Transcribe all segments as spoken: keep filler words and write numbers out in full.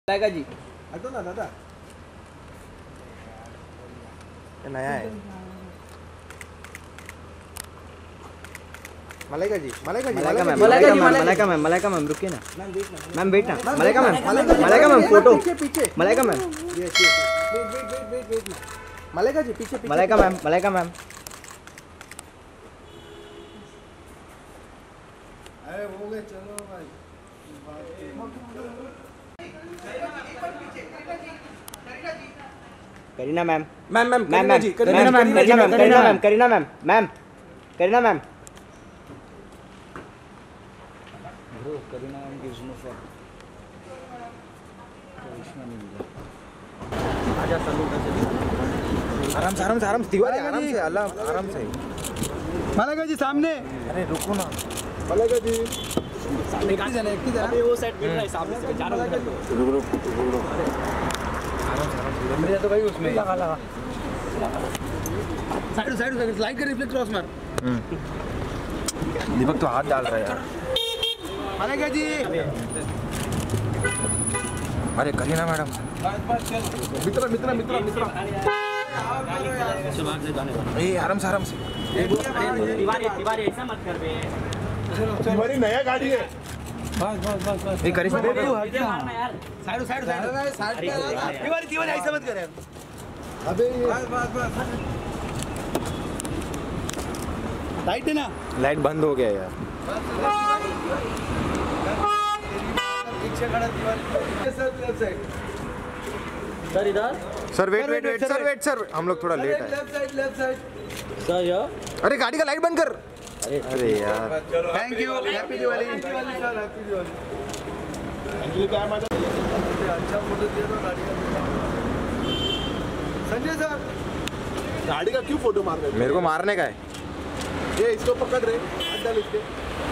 लाएगा जी। हटो ना दादा, ये नया है। Malaika ji, Malaika ji, Malaika ma'am, Malaika ma'am, Malaika ma'am, Malaika ma'am रुकिए ना मैम, वेट ना, Malaika ma'am, Malaika ma'am photo, पीछे पीछे, मलाइका मैम, ये wait wait wait wait wait Malaika ji पीछे पीछे, मलाइका मैम, मलाइका मैम। अरे हो गए, चलो भाई। Kareena ma'am, ma'am ma'am ma'am Kareena ji, Kareena ma'am, Kareena ma'am, Kareena ma'am, Kareena ma'am, ma'am Kareena ma'am. Bro Kareena ma'am gives no for आजा सलूट आराम से, आराम से, आराम से, तिवारी आराम से, अल्लाह आराम से। मलाइका जी सामने। अरे रुको ना, मलाइका जी सामने गाड़ी जाना है, जाना है वो साइड मिल रहा है सामने से जाना है। रुक रुक रुक रुक, मेरा तो भाई उसमें लगा लगा साइड साइड साइड लाइट का रिफ्लेक्ट क्रॉस मार। दीपक तो हाथ डाल रहा है यार। मलाइका जी, अरे करीना मैडम, मित्र मित्र मित्र मित्र, ए आराम से, आराम से। तिवारी तिवारी ऐसा मत कर बे, तुम्हारी नया गाड़ी है। बस बस बस बस ए करिश्मा यार side side side side Tiwari Tiwari ऐसा मत कर यार। अबे बस बस बस, लाइट है ना, लाइट बंद हो गया यार। पीछे खड़ा Tiwari sir, left side sir इधर sir wait wait wait sir, wait sir, हम लोग थोड़ा लेट आए। Left side left side sir या अरे गाड़ी का लाइट बंद कर। अरे अरे यार, thank you, happy Diwali sir, happy Diwali. Actually क्या मजा, अच्छा फोटो दिया था गाड़ी का। संजय सर, गाड़ी का क्यों फोटो मार रहे हो? मेरे को मारने का है। ये इसको पकड़ रहे, हाथ डाल इसके।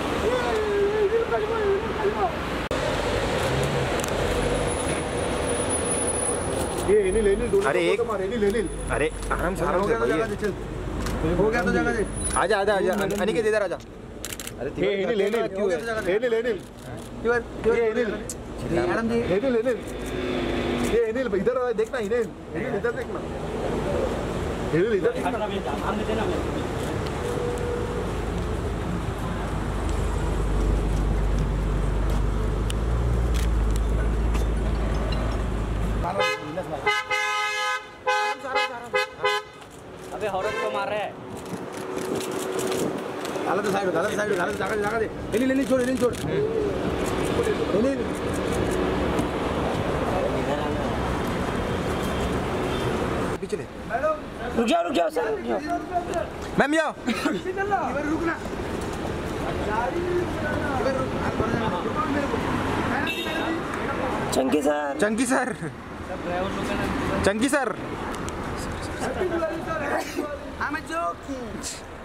ये इन्हीं ले ली, दोनों अरे को एक- फोटो मार, इन्हीं ले ली। अरे आराम से, आराम हो से गया तो भैया। जगह दे, चल। हो गया तो जगह दे। आजा आजा आजा, अनिकेत इधर आजा। अरे ये इन्हीं ले ली, क्यों है? इन्हीं ले ली। ये इन्हीं मैडम जी, इन्हीं ले ली। ये इन्हीं इधर देखना, इन्हीं इन्हीं इधर देखना, इन्हीं इधर देखना। अबे हॉरर को मार रहा है। गाला तो साइड, गाला तो साइड, गाला तो जगह जगह दे। इन्हीं लेनी छोड़, इन्हीं छोड़, इन्हीं पीछे ले। रुक जाओ रुक जाओ सर, रुक जाओ मैम जाओ। इधर रुकना। इधर रुक, Chunky sir, Chunky sir, Chunky sir. I'm a joke.